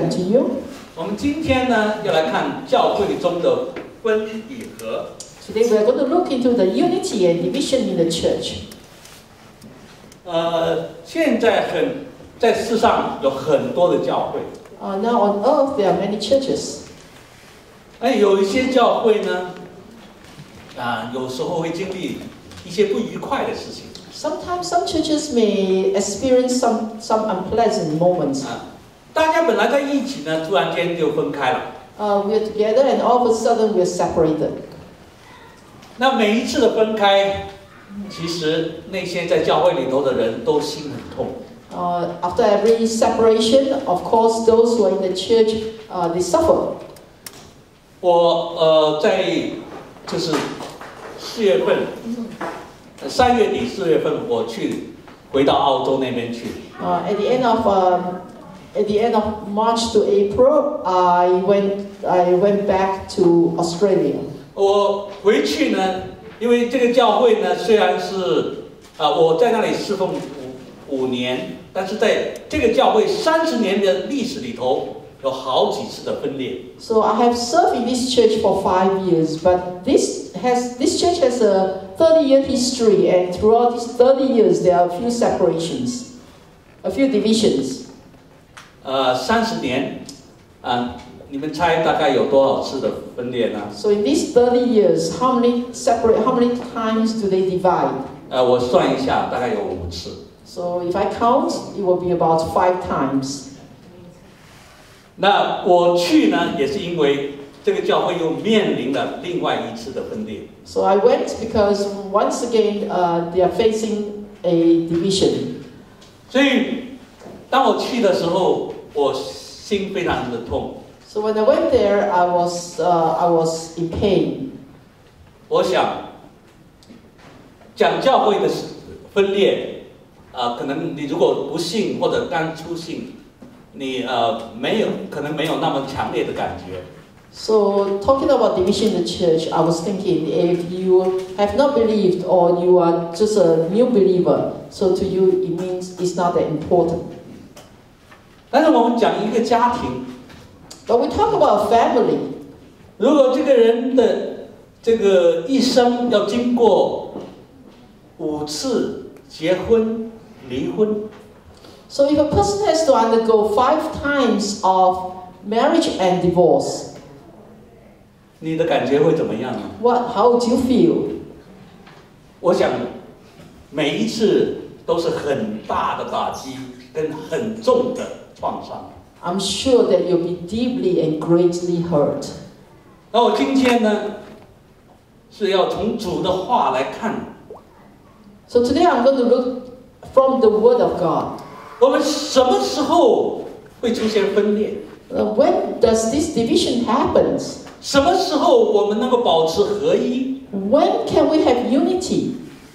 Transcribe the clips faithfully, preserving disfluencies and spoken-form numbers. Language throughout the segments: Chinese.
continue. 我们今天呢，要来看教会中的分与合。 Today we are going to look into the unity and division in the church. 呃，现在很在世上有很多的教会。 Uh, now on earth there are many churches. 哎，有一些教会呢，啊，有时候会经历一些不愉快的事情。 Sometimes some churches may experience some some unpleasant moments. 啊，大家本来在一起呢，突然间就分开了。 Uh, we are together and all of a sudden we are separated. 那每一次的分开，其实那些在教会里头的人都心很痛。 Uh, after every separation, of course, those who are in the church, uh, they suffer. 我呃在就是四月份，三月底四月份我去回到澳洲那边去。 Uh, at the end of um, at the end of March to April, I went I went back to Australia. 我回去呢，因为这个教会呢，虽然是啊、呃、我在那里侍奉五五年，但是在这个教会三十年的历史里头，有好几次的分裂。 So I have served in this church for five years, but this has this church has a thirty-year history, and throughout these thirty years, there are a few separations, a few divisions. 呃，三十年，啊、呃，你们猜大概有多少次的分裂呢？ So in these thirty years, how many separate, how many times do they divide? 呃，我算一下，大概有五次。 So if I count, it will be about five times. 那我去呢，也是因为这个教会又面临了另外一次的分裂。 So I went because once again, uh, they are facing a division. 所以当我去的时候，我心非常的痛。 So when I went there, I was uh, I was in pain. 我想讲教会的分裂，啊、呃，可能你如果不信或者刚出信，你呃没有可能没有那么强烈的感觉。 So talking about division in the church, I was thinking if you have not believed or you are just a new believer, so to you it means it's not that important. 但是我们讲一个家庭， But we talk about a family. 如果这个人的这个一生要经过五次结婚、离婚， So if a person has to undergo five times of marriage and divorce, 你的感觉会怎么样呢？ what, how would you feel? 我想每一次都是很大的打击跟很重的创伤。 I'm sure that you'll be deeply and greatly hurt. 那我今天呢，是要从主的话来看。 So today I'm going to look from the Word of God. 我们什么时候会出现分裂？ Uh, when does this division happen? 什么时候我们能够保持合一？ When can we have unity?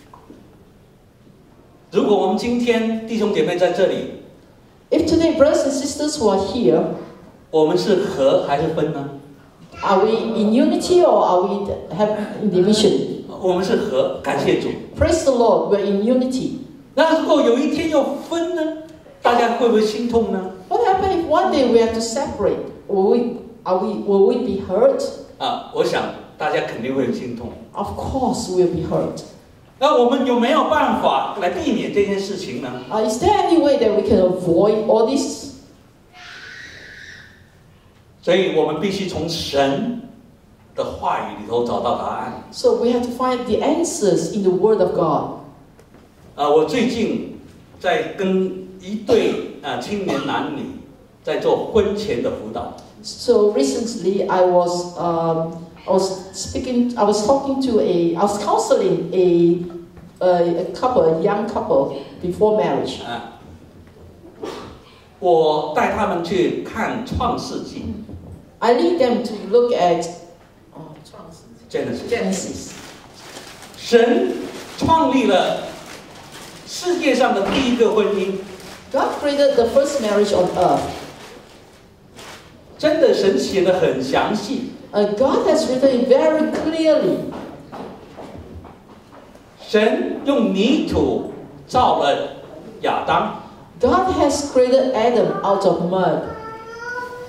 如果我们今天弟兄姐妹在这里， If today brothers and sisters who are here, 我们是合还是分呢？ are we in unity or are we have in division? 我们是合，感谢主。 Praise the Lord, we're in unity. 那如果有一天要分呢？大家会不会心痛呢？ What happens if one day we have to separate? Will we, are we, will we be hurt? 啊，我想大家肯定会心痛。 Of course we'll be hurt. 那我们有没有办法来避免这件事情呢？ Uh, is there any way that we can avoid all this? 所以我们必须从神的话语里头找到答案。 So we have to find the answers in the Word of God. 啊，我最近在跟一对啊青年男女在做婚前的辅导。 So recently I was um, I was speaking, I was talking to a, I was counseling a, a, a couple, a young couple before marriage. 啊，我带他们去看创世纪 I lead them to look at oh, Genesis。 Genesis. 神创立了世界上的第一个婚姻， God created the first marriage on earth. 真的神写得很详细。 Uh, God has written it very clearly. 神用泥土造了亚当， God has created Adam out of mud.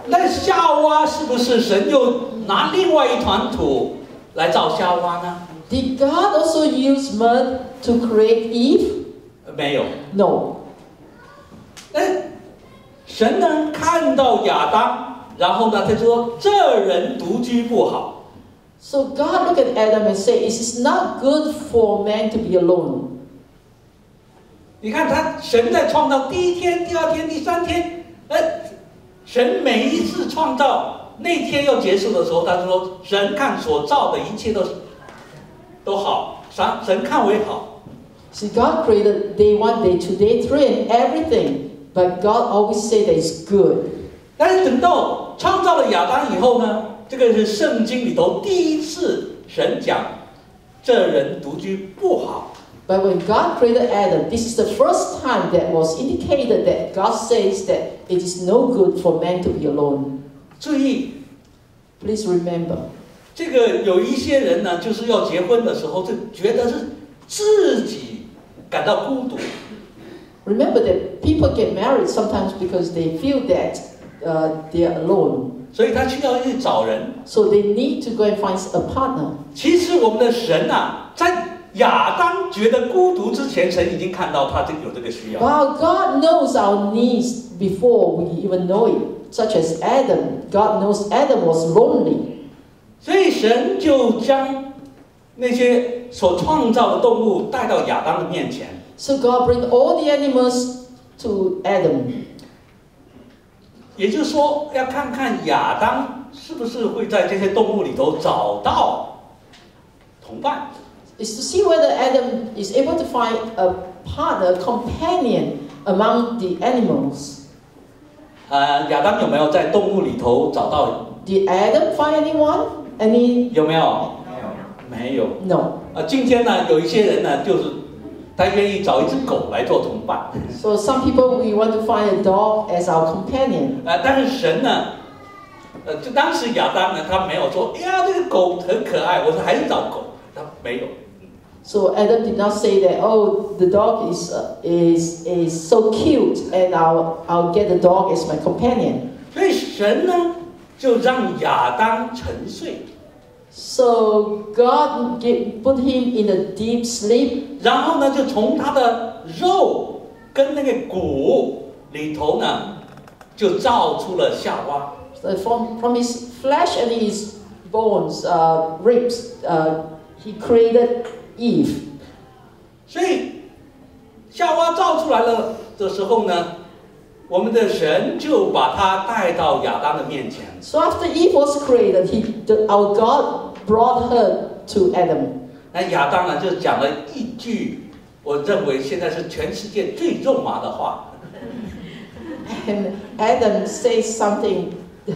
那夏娃是不是神又拿另外一团土来造夏娃呢？ Did God also use mud to create Eve? 没有。 No. 那神呢看到亚当，然后呢他说这人独居不好。 So God looked at Adam and said, "It is not good for man to be alone." 你看他神在创造第一天、第二天、第三天，呃，神每一次创造那天要结束的时候，他说神看所造的一切都都好，神神看为好。 See, God created day one, day two, day three, and everything, but God always said that it's good. 但是等到创造了亚当以后呢，这个是圣经里头第一次神讲这人独居不好。 But when God created Adam, this is the first time that was indicated that God says that it is no good for man to be alone. 注意， Please remember. 这个有一些人呢，就是要结婚的时候就觉得是自己感到孤独。 Remember that people get married sometimes because they feel that uh, they are alone. 所以他需要去找人。 So they need to go and find a partner. 其实我们的神啊，在亚当觉得孤独之前，神已经看到他这有这个需要。 While God knows our needs before we even know it, such as Adam, God knows Adam was lonely. 所以神就将那些所创造的动物带到亚当的面前。 So God bring all the animals to Adam. 也就是说，要看看亚当是不是会在这些动物里头找到同伴。 Is to see whether Adam is able to find a partner, a companion among the animals. 呃，亚当有没有在动物里头找到？ Did Adam find anyone? Any? 有没有？没有。 No. 啊，今天呢，有一些人呢，就是他愿意找一只狗来做同伴。 So some people we want to find a dog as our companion. 啊，但是神呢，呃，就当时亚当呢，他没有说，哎呀，这个狗很可爱，我说还是找狗，他没有。 So Adam did not say that, oh, the dog is uh, is is so cute, and I'll I'll get the dog as my companion. 所以神呢，就让亚当沉睡， So God give, put him in a deep sleep, 然后呢，就从他的肉跟那个骨里头呢，就造出了夏娃。 so from from his flesh and his bones, uh, ribs, uh, he created Eve. 所以夏娃造出来了的时候呢，我们的神就把他带到亚当的面前。 So after Eve was created, he, the, our God brought her to Adam. 那亚当呢，就讲了一句，我认为现在是全世界最肉麻的话。 And Adam says something.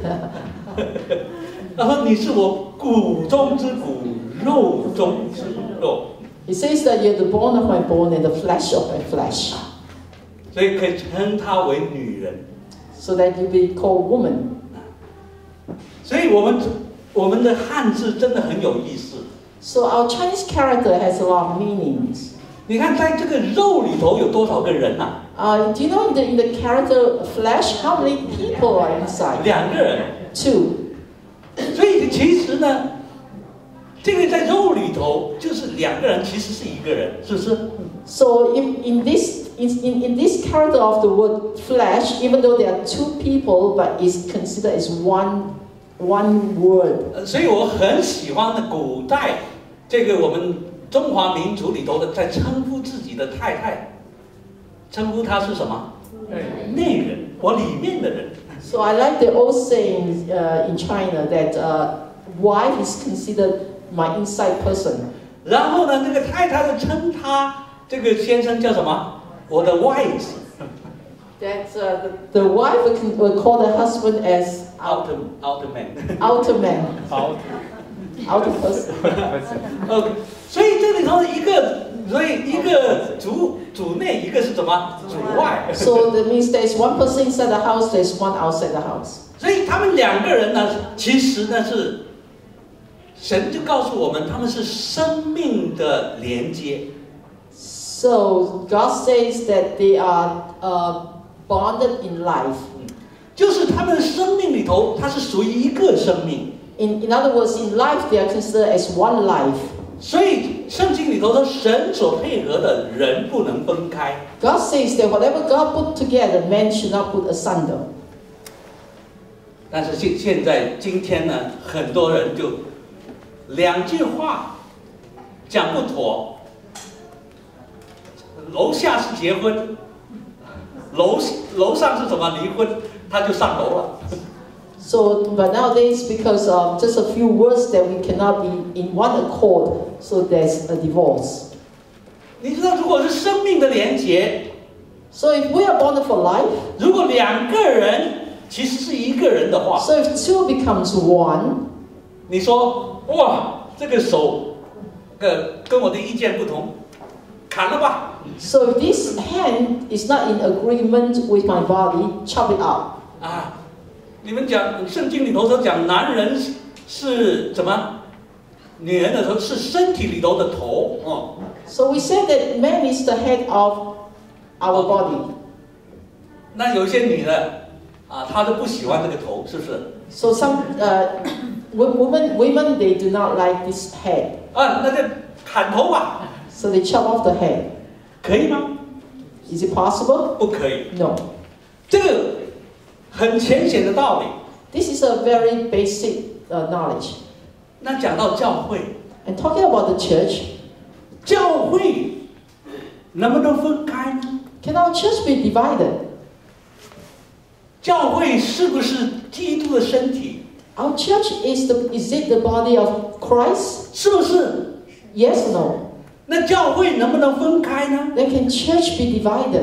他说：“你是我骨中之骨，肉中之肉。” He says that you're the bone of my bone and the flesh of my flesh. 所以可以称她为女人。 So that you be called woman. 所以我们我们的汉字真的很有意思。 So our Chinese character has a lot of meanings. 你看，在这个肉里头有多少个人呐、 啊 Uh, do you know in the in the character flesh how many people are inside? 两个人。 Two. 所以其实呢，这个在肉里头就是两个人，其实是一个人，是不是？ So in, in this in, in, in this character of the word flesh, even though there are two people, but it's considered as one one word. 呃，所以我很喜欢的古代这个我们中华民族里头的，在称呼自己的太太，称呼她是什么？内人，我里面的人。 So I like the old saying uh, in China that uh, wife is considered my inside person. 然后呢，这个太太就称他这个先生叫什么？我的外子。 That uh, the, the wife will, will call the husband as outer outer man。 outer man, 好， outer person. OK， 所以这里头一个，所以一个主主内，一个是什么？主外。 So that means there's one person inside the house, there's one outside the house. 所以他们两个人呢，其实呢是神就告诉我们，他们是生命的连接。 So God says that they are uh, bonded in life. 就是他们生命里头头，它是属于一个生命。 In in other words, in life they are considered as one life. 所以圣经里头说，神所配合的人不能分开。 God says that whatever God put together, man should not put asunder. 但是现现在今天呢，很多人就两句话讲不妥，楼下是结婚，楼楼上是什么离婚，他就上楼了。 So, but nowadays, because of just a few words that we cannot be in one accord, so there's a divorce. 你知道，如果是生命的连结， So if we are born for life, 如果两个人其实是一个人的话， so if two becomes one, 你说哇，这个手，呃，跟我的意见不同，砍了吧。 so if this hand is not in agreement with my body, chop it out. 啊，你们讲圣经里头说讲男人是是怎么，女人的时候是身体里头的头哦。 So we say that man is the head of our body. 那有一些女的啊，她都不喜欢这个头，是不是？ So some uh, women, women, they do not like this head. 啊，那就砍头吧， So they chop off the head. 可以吗？ Is it possible? 不可以。 No. 这个很浅显的道理。 This is a very basic uh, knowledge. 那讲到教会， And talking about the church, 教会能不能分开呢？ can our church be divided? 教会是不是基督的身体？ Our church is the is it the body of Christ? 是不是？ Yes or no? 那教会能不能分开呢？ Then can church be divided?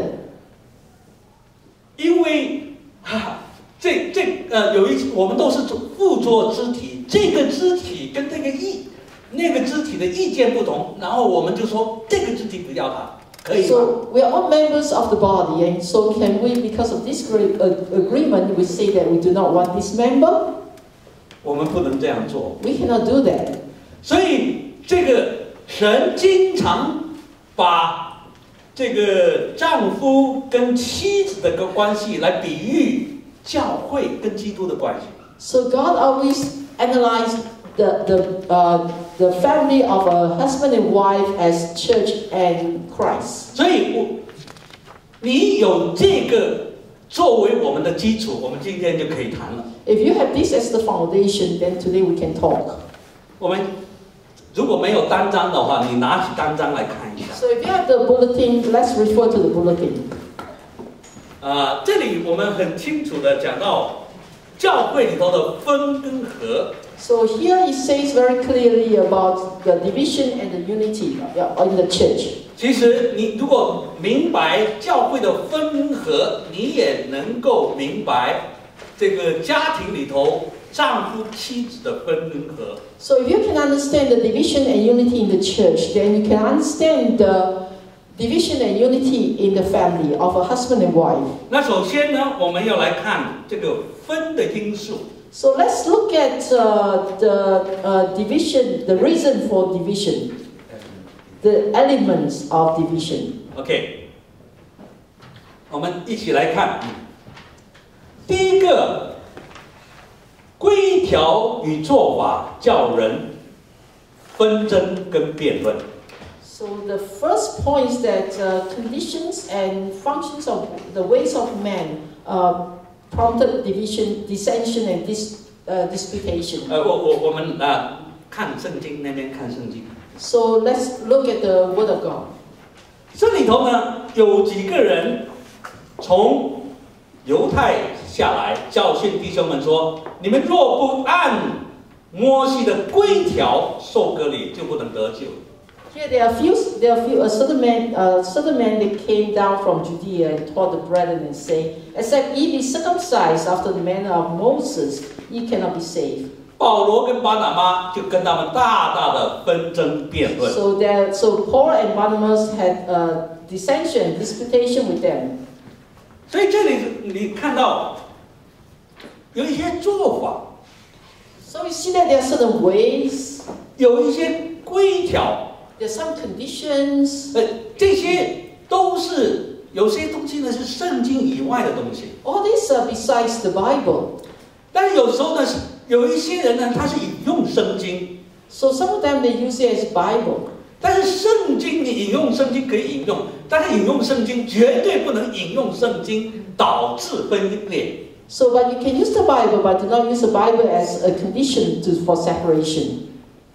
因为哈，这这呃，有一我们都是互作肢体，这个肢体跟这个意那个肢体的意见不同，然后我们就说这个肢体不要它，可以吗？ So we are all members of the body, and so can we, because of this great uh, agreement, we say that we do not want this member? 我们不能这样做。 We cannot do that. 所以这个神经常把这个丈夫跟妻子的个关系来比喻教会跟基督的关系。 So God always analyzed the the uh, the family of a husband and wife as church and Christ. 所以我你有这个作为我们的基础，我们今天就可以谈了。 If you have this as the foundation, then today we can talk. 我们如果没有单章的话，你拿起单章来看一下。 So if you have the bulletin, let's refer to the bulletin. 啊、这里我们很清楚的讲到教会里头的分跟合。 So here it says very clearly about the division and the unity in the church. 其实你如果明白教会的分跟合，你也能够明白这个家庭里头丈夫妻子的分跟合。 So if you can understand the division and unity in the church, then you can understand the division and unity in the family of a husband and wife. 那首先呢，我们要来看这个分的因素。 So let's look at uh, the uh, division, the reason for division, the elements of division. OK， 我们一起来看。第一个，规条与做法叫人纷争跟辩论。 So the first point is that uh, conditions and functions of the ways of man uh, prompted division, dissension, and dis, uh, disputation. 呃，我我我们啊、看圣经那边看圣经， So let's look at the Word of God. 这里头呢有几个人从犹太下来教训弟兄们说：你们若不按摩西的规条受割礼，就不能得救。 Here there are few, there are few, a certain man, a certain man that came down from Judea and taught the brethren and say, except ye be circumcised after the manner of Moses, ye cannot be saved. 保罗跟巴拿巴就跟他们大大的纷争辩论。 So there, so Paul and Barnabas had a dissension, disputation with them. 所以这里你看到有一些做法， So you see that there are certain ways, 有一些规条， there are some conditions. 呃，这些都是有些东西呢是圣经以外的东西。 All these are besides the Bible. 但是有时候呢，有一些人呢，他是引用圣经。 So some of them they use it as Bible. 但是圣经你引用圣经可以引用，但是引用圣经绝对不能引用圣经导致分裂。 So, but you can use the Bible, but do not use the Bible as a condition to for separation.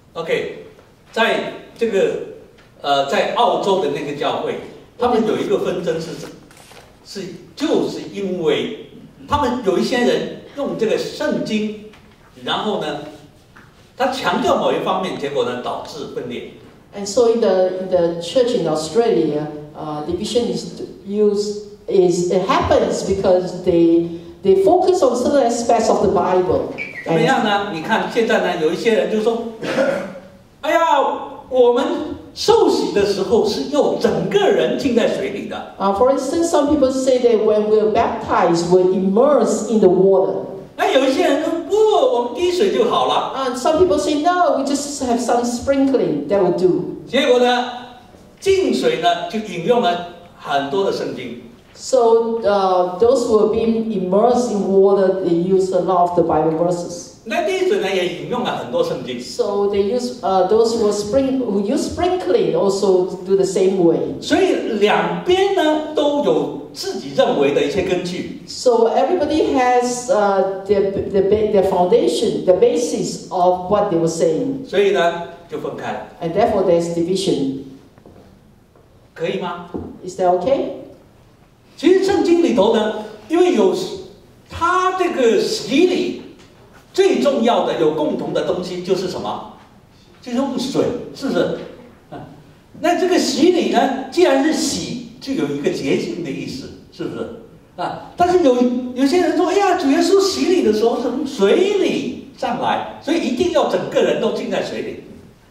OK， 在这个呃，在澳洲的那个教会，他们有一个纷争是是就是因为他们有一些人用这个圣经，然后呢，他强调某一方面，结果呢导致分裂。 And so in the in the church in Australia, uh, division is used is it happens because they they focus on certain aspects of the Bible. 怎么样呢？你看现在呢，有一些人就说，哎呀，我们受洗的时候是要整个人浸在水里的。 Uh, for instance, some people say that when we're baptized, we're immersed in the water. 那有一些人说不，我们滴水就好了。 And some people say no, we just have some sprinkling that will do. 结果呢，浸水呢就引用了很多的圣经。 So uh, those who are being immersed in water, they use a lot of the Bible verses. 那滴水呢也引用了很多圣经。 So they use uh, those who are spring who use sprinkling also do the same way. 所以两边呢都有自己认为的一些根据。 So everybody has uh, their, their their foundation, the basis of what they were saying. 所以呢就分开了。 And therefore there's division. 可以吗？ Is that okay? 其实圣经里头呢，因为有它这个洗礼最重要的有共同的东西就是什么？就是用水，是不是？啊，那这个洗礼呢，既然是洗，就有一个洁净的意思，是不是？啊，但是有有些人说，哎呀，主耶稣洗礼的时候是从水里上来，所以一定要整个人都浸在水里。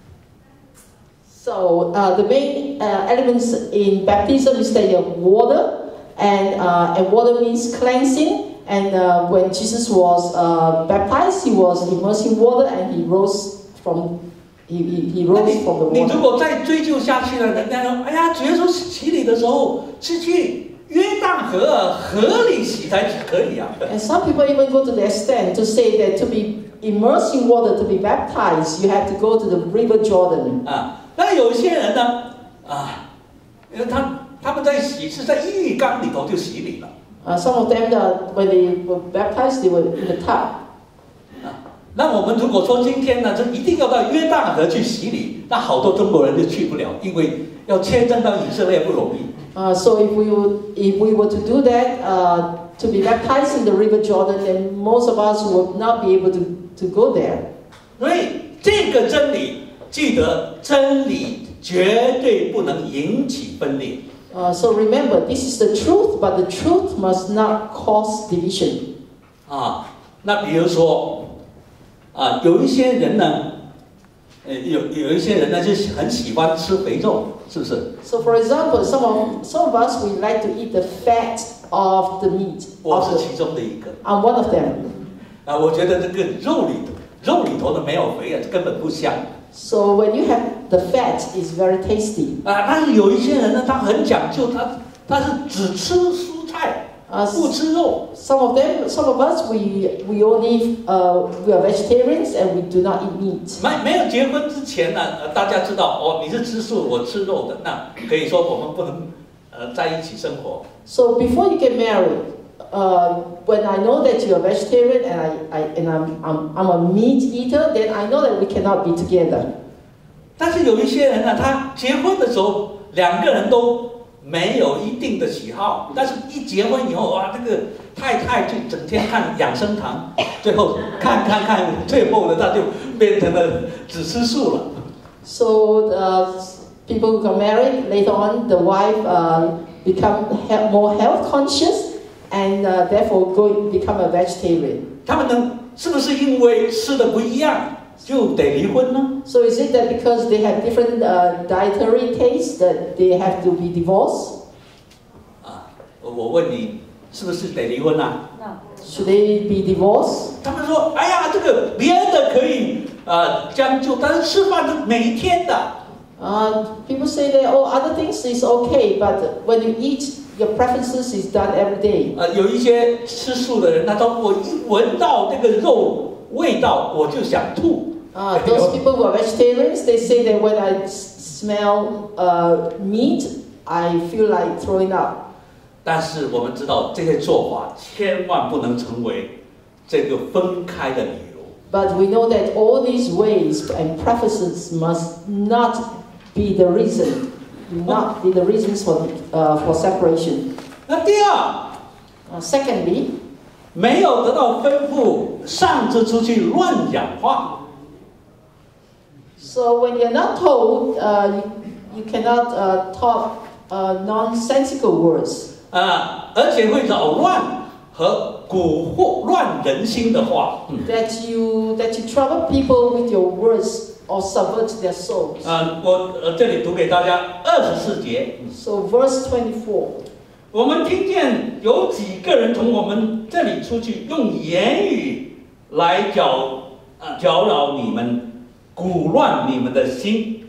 So uh, the main uh, elements in baptism is that you have water, and uh, and water means cleansing. And uh, when Jesus was uh, baptized, he was immersed in water, and he rose from he he, he rose from the 你如 water. 果再追究下去呢，人家说，哎呀，主耶稣洗礼的时候是去约旦河河里洗才可以啊。 And some people even go to the extent to say that to be immersed in water, to be baptized, you have to go to the river Jordan. 啊。那有些人呢，啊，因为他他们在洗是在浴缸里头就洗礼了。 Uh, some of them, uh, when they were baptized, they were in the tub. 啊，那我们如果说今天呢，就一定要到约旦河去洗礼，那好多中国人就去不了，因为要签证到以色列不容易。 Uh, so if we would, if we were to do that, uh, to be baptized in the river Jordan, then most of us would not be able to, to go there. 所以这个真理，记得真理绝对不能引起分裂。 Uh, so remember, this is the truth, but the truth must not cause division. 啊，那比如说，啊，有一些人呢，呃，有有一些人呢，就是很喜欢吃肥肉，是不是？ So for example, some of some of us we like to eat the fat of the meat. 我 Of 是 the, 其中的一个。 I'm one of them. 啊，我觉得这个肉里肉里头的没有肥啊，根本不香。 So when you have the fat, it's very tasty. 啊，但是有一些人呢，他很讲究，他他是只吃蔬菜， Uh, 不吃肉。 some of them, some of us, we we only uh, we are vegetarians and we do not eat meat. 没没有结婚之前呢，呃，大家知道哦，你是吃素，我吃肉的，那可以说我们不能呃在一起生活。 So before you get married, uh, when I know that you're a vegetarian and I, I and I'm, I'm I'm a meat eater, then I know that we cannot be together. 但是有一些人呢，他结婚的时候两个人都没有一定的喜好，但是一结婚以后，哇，这个太太就整天看养生堂，最后看看看，最后呢，他就变成了只吃素了。 So uh, people who got married later on, the wife uh, become he- more health conscious and uh, therefore go become a vegetarian. 他们呢，是不是因为吃的不一样就得离婚呢？ So is it that because they have different uh, dietary tastes that they have to be divorced? 啊，我问你，是不是得离婚啊？ Should they be divorced? 他们说，哎呀，这个别的可以呃将就，但是吃饭是每一天的。 Uh, people say that oh other things is okay, but when you eat your preferences is done every day. 呃，有一些吃素的人，他说我一闻到那个肉味道，我就想吐。 Uh, those people who are vegetarians, they say that when I smell uh, meat, I feel like throwing up. 但是我们知道这些做法千万不能成为这个分开的理由。 But we know that all these ways and preferences must not be the reason, not be the reasons for uh, for separation. 那第二 Uh, secondly, 没有得到吩咐，擅自出去乱讲话。 so when you're not told, uh, you, you cannot uh, talk uh, nonsensical words. 啊，而且会扰乱和蛊惑乱人心的话。嗯 That you that you trouble people with your words or subvert their souls. 啊，我呃这里读给大家二十四节。 So verse twenty-four. 我们听见有几个人从我们这里出去，用言语来搅啊搅扰你们，蛊乱你们的心。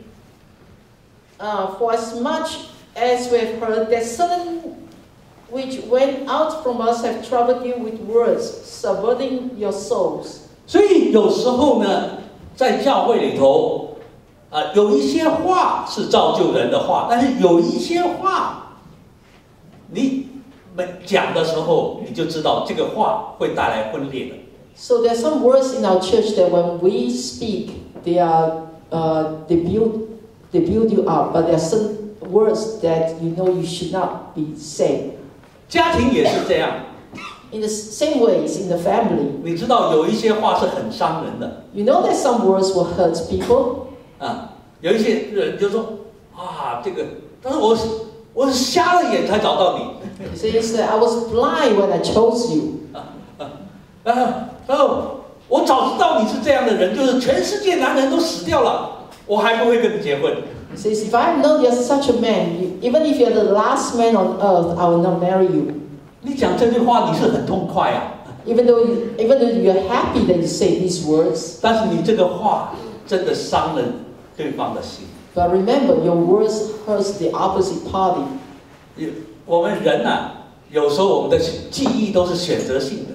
Uh, for as much as we have heard that certain which went out from us have troubled you with words, subverting your souls. 所以有时候呢，在教会里头，啊，有一些话是造就人的话，但是有一些话。 你讲的时候，你就知道这个话会带来分裂的。 So there are some words in our church that when we speak, they are uh, they build they build you up, but there are some words that you know you should not be saying. 家庭也是这样。 In the same ways in the family. 你知道有一些话是很伤人的。 You know that some words will hurt people. 啊，有一些人就说啊，这个，但是我是。 我是瞎了眼才找到你。 So he said, I was blind when I chose you. 啊啊啊！然后我早知道你是这样的人，就是全世界男人都死掉了，我还不会跟你结婚。 He says, if I know you're such a man, you, even if you're the last man on earth, I will not marry you. 你讲这句话，你是很痛快啊。 Even though you, even though you're happy that you say these words. 但是你这个话真的伤了对方的心。 But remember, your words hurts the opposite party. 我们人啊，有时候我们的记忆都是选择性的。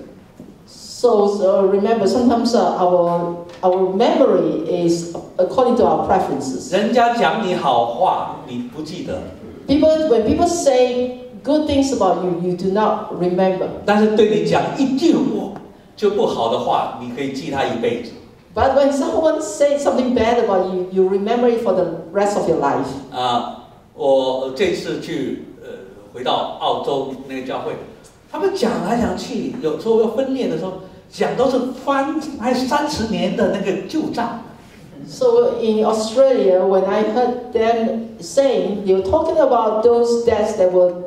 So, so remember, sometimes uh, our our memory is according to our preferences. 人家讲你好话，你不记得。 People, when people say good things about you, you do not remember. 但是对你讲一句不就不好的话，你可以记他一辈子。 But when someone says something bad about you, you remember it for the rest of your life. 啊，我这次去呃回到澳洲那个教会，他们讲来讲去，有时候要分裂的时候，讲都是翻还三十年的那个旧账。 So in Australia, when I heard them saying, they were talking about those debts that were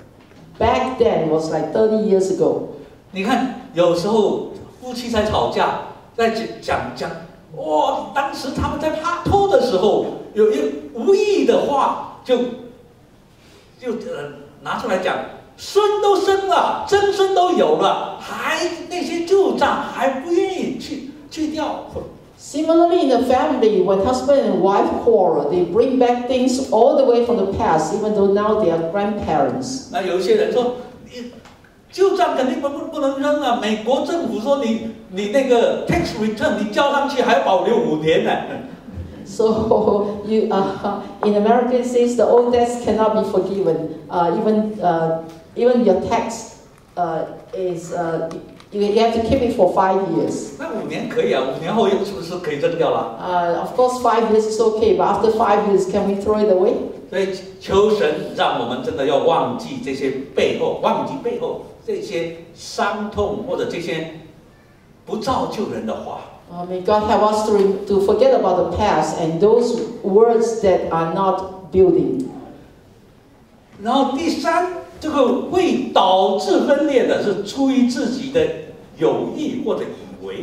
back then was like thirty years ago. 你看，有时候夫妻在吵架。 在讲讲，哇！当时他们在拍拖的时候，有一无意的话就就呃拿出来讲，孙都生了，曾孙都有了，还那些旧账还不愿意去去掉。 Similarly, in the family, when husband and wife quarrel, they bring back things all the way from the past, even though now they are grandparents. 那有些人说，你旧账肯定不不不能扔啊！美国政府说你你那个 tax return 你交上去还要保留五年呢。 So you uh, in America it says the old debts cannot be forgiven. Uh, even uh, even your tax uh, is uh, you, you have to keep it for five years. 那五年可以啊，五年后是不是可以扔掉了？ Uh, of course, five years is okay, but after five years, can we throw it away? 所以求神让我们真的要忘记这些背后，忘记背后。 这些伤痛或者这些不造就人的话。 Uh, may God help us to, to forget about the past and those words that are not building. 然后第三，这个会导致分裂的是出于自己的有意或者以为。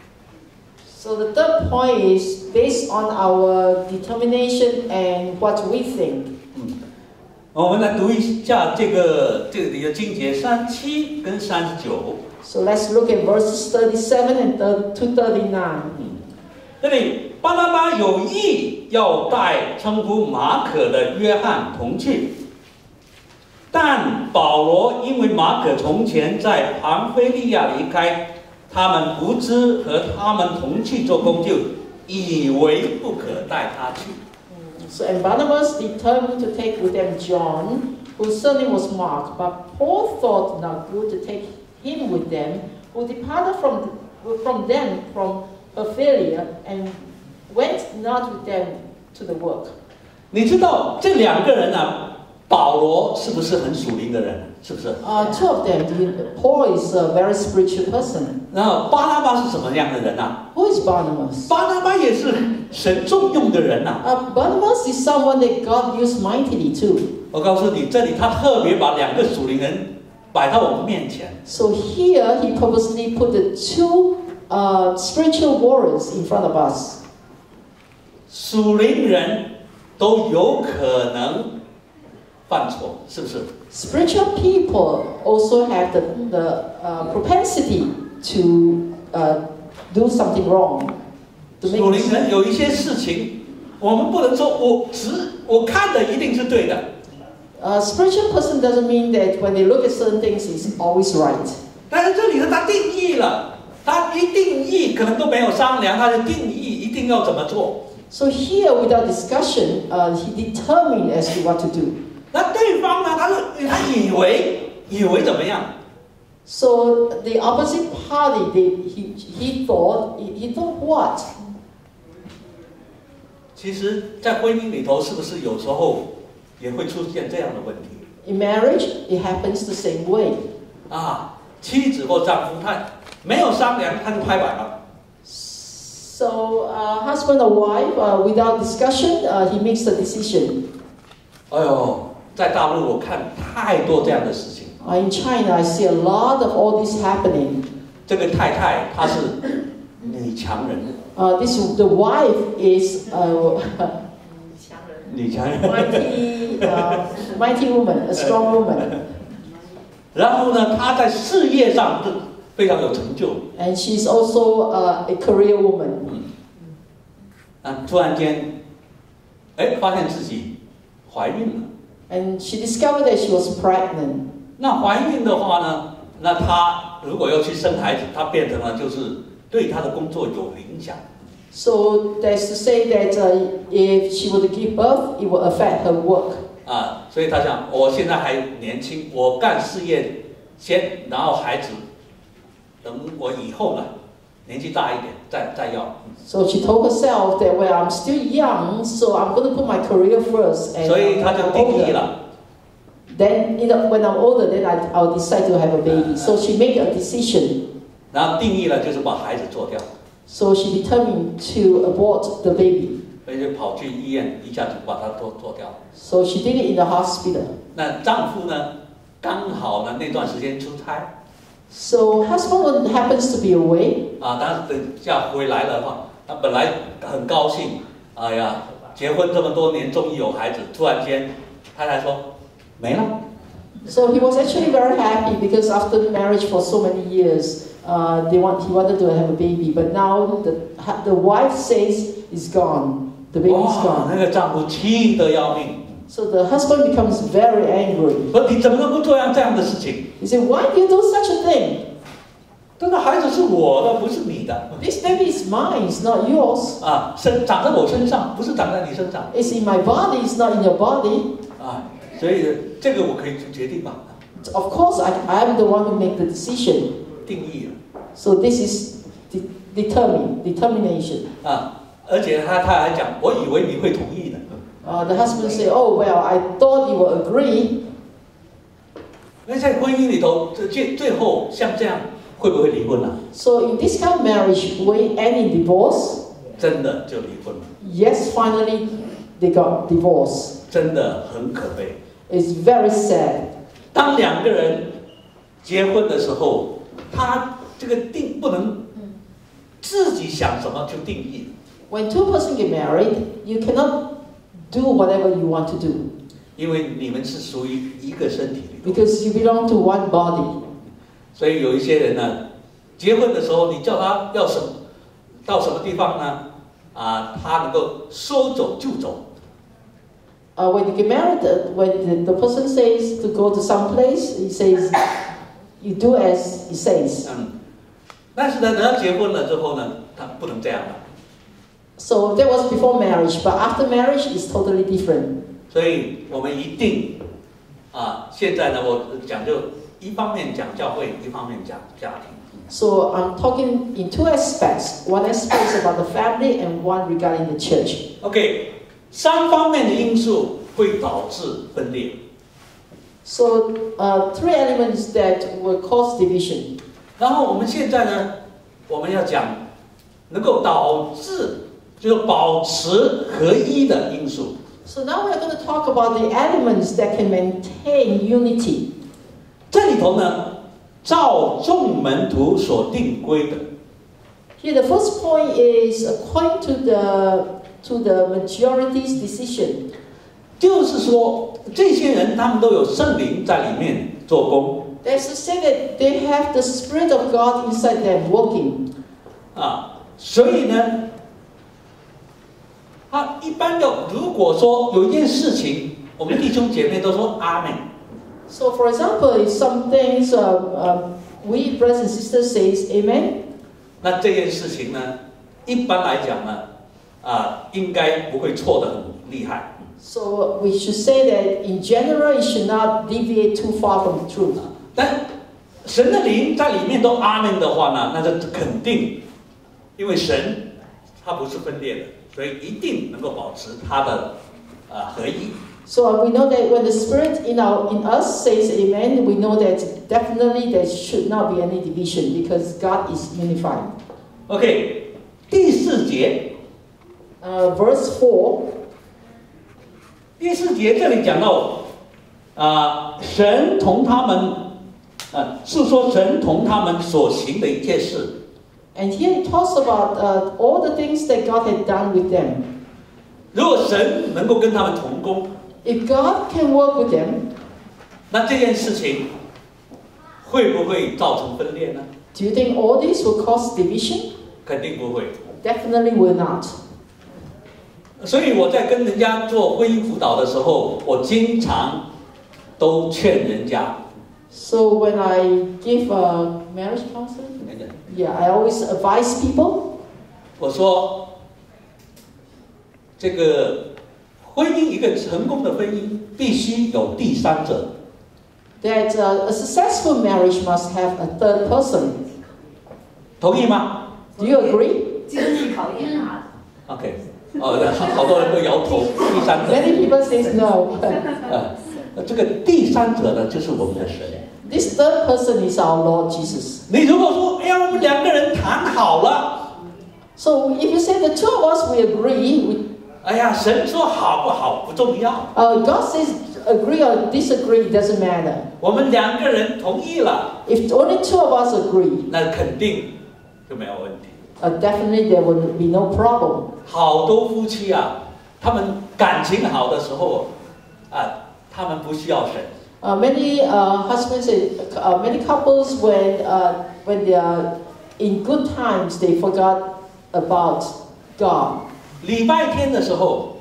So the third point is based on our determination and what we think. 我们来读一下这个这里的经节三十七跟三十九。 So let's look at verses thirty-seven and to thirty-nine. 这里巴拿巴有意要带称呼马可的约翰同去， 但保罗因为马可从前在庞菲利亚离开，他们不知和他们同去做工，就以为不可带他去。 So and Barnabas determined to take with them John, whose surname was Mark, but Paul thought not good to take him with them, who departed from from them from Pamphylia and went not with them to the work. 你知道这两个人啊，保罗是不是很属灵的人？是不是？ Uh, two of them. Paul is a very spiritual person. 然后巴拿巴是什么样的人啊？ Who is Barnabas? 巴拿巴也是神重用的人呐、啊。 Uh, Barnabas is someone that God used mightily too. 我告诉你，这里他特别把两个属灵人摆到我们面前。 So here he purposely put the two uh, spiritual warriors in front of us. 属灵人都有可能犯错，是不是？ Spiritual people also have the, the uh, propensity to uh, do something wrong. To make 属灵人有一些事情，我们不能说我只我看的一定是对的。 A spiritual person doesn't mean that when they look at certain things, it's always right. 但是这里呢，他定义了，他一定义可能都没有商量，他就定义一定要怎么做。 So here, without discussion, uh, he determined as to what to do. 那对方呢，他说他以为以为怎么样？ So the opposite party, they, he, he thought, he, he thought what? 其实，在婚姻里头，是不是有时候也会出现这样的问题？ In marriage, it happens the same way. 啊，妻子或丈夫他没有商量，他就拍板了。 So uh, husband or wife, uh, without discussion, uh, he makes the decision. 哎呦，在大陆我看太多这样的事情。 Uh, in China, I see a lot of all this happening. 这个太太她是女强人， Uh, this the wife is uh, 女强人。 mighty, uh, mighty woman, a strong woman, 然后呢，她在事业上是非常有成就。 and she's also uh, a career woman. 啊，突然间，哎，发现自己怀孕了。 And she discovered that she was pregnant. 那怀孕的话呢，那她如果要去生孩子，她变成了就是对她的工作有影响。 So that's to say that uh, if she were to give birth, it will affect her work. 啊，所以她想，我现在还年轻，我干事业先，然后孩子，等我以后呢，年纪大一点再再要。 So she told herself that well, I'm still young, so I'm going to put my career first. And 所以她就 I'm 定义 older. 了。 Then, you know, when I'm older, then I, I'll decide to have a baby. So she made a decision. 然后定义了就是把孩子做掉， So she determined to abort the baby. 所以就跑去医院，一下就把它做做掉。 So she did it in the hospital. 那丈夫呢，刚好呢那段时间出差， So husband happens to be away. 啊，但是等下回来了的话，他本来很高兴，哎呀，结婚这么多年终于有孩子，突然间太太说没了。 So he was actually very happy because after marriage for so many years, uh, they want, he wanted to have a baby. But now the, the wife says it's gone. The baby's 哇， gone. 那个丈夫气得要命， So the husband becomes very angry. 说你怎么能够做样这样的事情？ He said, why do you do such a thing? 这个孩子是我的，不是你的。 This baby is mine, it's not yours. 啊，生长在我身上，不是长在你身上。 It's in my body, it's not in your body. 啊，所以这个我可以去决定吧， Of course, I, I'm the one who make the decision. 定义了。 So this is de- determine, determination. 啊，而且他他还讲，我以为你会同意的。 Uh, the husband say, oh, well, I thought you would agree. 那在婚姻里头，这最最后像这样，会不会离婚了？ So in this kind of marriage, will it end in divorce? 真的就离婚了， Yes, finally, they got divorced. 真的很可悲。 It's very sad. 当两个人结婚的时候，他这个定不能自己想什么就定义， When two persons get married, you cannot do whatever you want to do 因为你们是属于一个身体里头。 because you belong to one body. 所以有一些人呢，结婚的时候，你叫他要什么，到什么地方呢？啊，他能够说走就走。 Uh, when you get married, uh, when the, the person says to go to some place, he says, you do as he says. 嗯，但是呢，等到结婚了之后呢，他不能这样了。 So that was before marriage, but after marriage is totally different. 所以我们一定啊，现在呢，我讲就一方面讲教会，一方面讲家庭。 So I'm talking in two aspects. One aspect is about the family, and one regarding the church. OK， 三方面的因素会导致分裂。 So uh, three elements that will cause division. 然后我们现在呢，我们要讲能够导致就是保持合一的因素。 So now we're going to talk about the elements that can maintain unity. 这里头呢，照众门徒所定规的。 Here, the first point is according to the to the majority's decision. 就是说，这些人他们都有圣灵在里面做工。 That's to say that they have the Spirit of God inside them working. 啊，所以呢，他一般的，如果说有一件事情，我们弟兄姐妹都说阿门。 So, for example, if some things uh, uh, we brothers and sisters says Amen. 那这件事情呢，一般来讲呢，啊，应该不会错得很厉害。 So we should say that in general, it should not deviate too far from the truth. 但神的灵在里面都阿门的话呢，那就肯定，因为神他不是分裂的，所以一定能够保持他的呃合一。 So we know that when the Spirit in our in us says Amen, we know that definitely there should not be any division because God is unified. OK， 第四节， Uh, verse four. 第四节这里讲到，啊、呃，神同他们，呃，是说神同他们所行的一切事。 And here it talks about uh, all the things that God had done with them. 如果神能够跟他们同工， If God can work with them, 那这件事情会不会造成分裂呢？ do you think all this will cause division? 肯定不会。 Definitely will not. 所以我在跟人家做婚姻辅导的时候，我经常都劝人家。 So when I give a marriage counseling, yeah, I always advise people. 我说，这个婚姻一个成功的婚姻必须有第三者。 That uh, a successful marriage must have a third person. 同意吗 Do you agree? 经济考验啊。 ？OK， 哦，好多人都摇头。第三者， Many people say no. 呃，这个第三者呢，就是我们的神。 This third person is our Lord Jesus. 你如果说，哎呀，我们两个人谈好了， So if you say the two of us we agree, we, 哎呀，神说好不好不重要， uh, God says agree or disagree, it doesn't matter. 我们两个人同意了， If only two of us agree, 那肯定就没有问题。 uh, definitely there will be no problem. 好多夫妻啊，他们感情好的时候，啊，他们不需要神。 Uh, many uh, husbands, say, uh, many couples, when uh, when they are in good times, they forgot about God. 礼拜天的时候，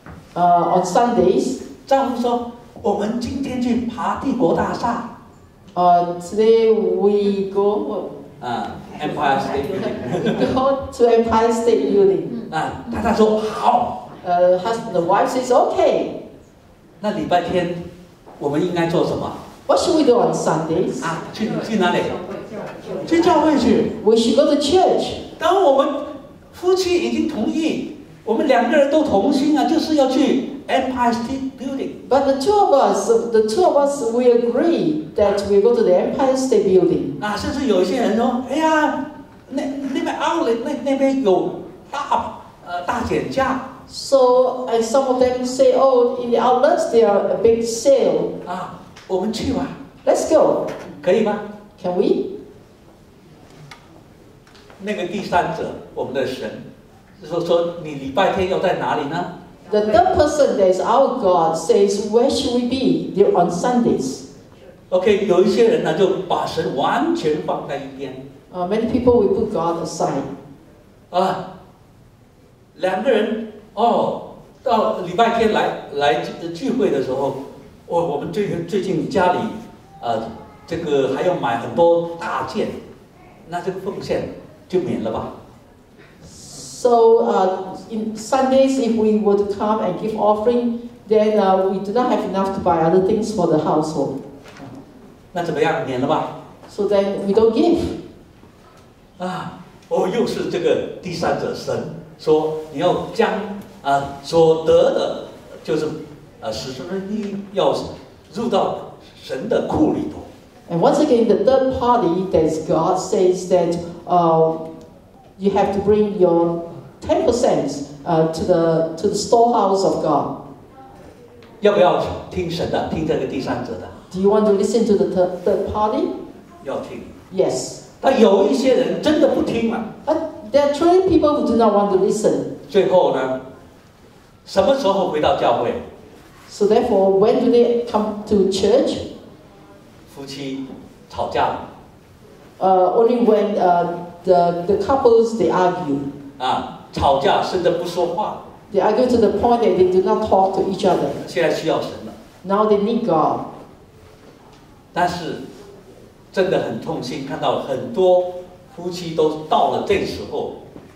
Uh, on Sundays, 丈夫说：“我们今天去爬帝国大厦。 uh, today we go 啊 ，Empire State Building。 we go to Empire State Building. 啊，太太说好。 Uh, husband, the wife says, "Okay." 那礼拜天我们应该做什么？ What should we do on Sundays? 啊，去去哪里？去教会去。 We should go to church. 当我们夫妻已经同意，我们两个人都同心啊，就是要去 Empire State Building。 But the two of us, the two of us, we agree that we go to the Empire State Building. 啊，甚至有一些人说：“哎呀，那那边 outlet 那那边有大呃大减价。” So, and some of them say, "Oh, in the outlets there are a big sale. 啊，我们去吧， Let's go. 可以吗？ Can we?" 那个第三者，我们的神，说说你礼拜天要在哪里呢？ The third person, that is our God, says, "Where should we be there on Sundays?" OK， 有一些人呢就把神完全放在一边。 Uh, many people will put God aside. 啊，两个人哦， 到礼拜天来来聚会的时候，我我们最近最近家里，呃，这个还要买很多大件，那这个奉献就免了吧。 So uh, in Sundays, if we were to come and give offering, then uh, we do not have enough to buy other things for the household. 那怎么样？免了吧？ So then we don't give. 啊，哦，又是这个第三者神说你要将啊所得的，就是呃十分一要入到神的库里头。 And once again, the third party, that God says that uh, you have to bring your ten percent uh, to the to the storehouse of God. 要不要听神的？听这个第三者的？ Do you want to listen to the third, third party? 要听。 Yes. 但有一些人真的不听嘛。 But there are truly people who do not want to listen. 最后呢，什么时候回到教会？ So therefore, when do they come to church? 夫妻吵架了 Uh, only when uh, the the couples they argue. 啊，吵架甚至不说话。 They argue to the point that they do not talk to each other. 现在需要神了， Now they need God. 但是真的很痛心，看到很多夫妻都到了这时候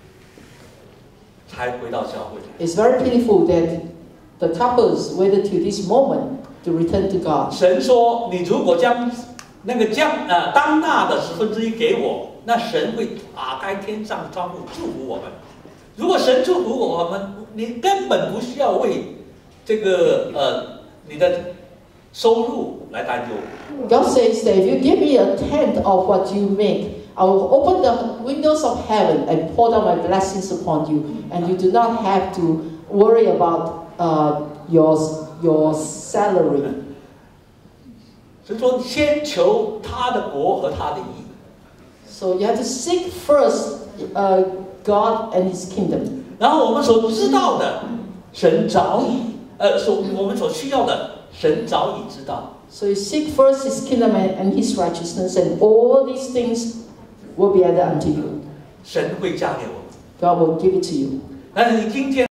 才回到教会。 It's very pitiful that the couples waited till this moment to return to God. 神说：“你如果将那个将呃当纳的十分之一给我，那神会打开天上的窗户祝福我们。如果神祝福我们，你根本不需要为这个呃你的收入来担忧。” God says that if you give me a tenth of what you make, I will open the windows of heaven and pour down my blessings upon you, and you do not have to worry about uh, your your salary. 所以说，先求他的国和他的义。 So you have to seek first uh, God and His kingdom. 然后我们所知道的，神早已呃所我们所需要的，神早已知道。 So you seek first His kingdom and, and His righteousness, and all these things will be added unto you. 神会加给我们。 God will give it to you. 但是你听见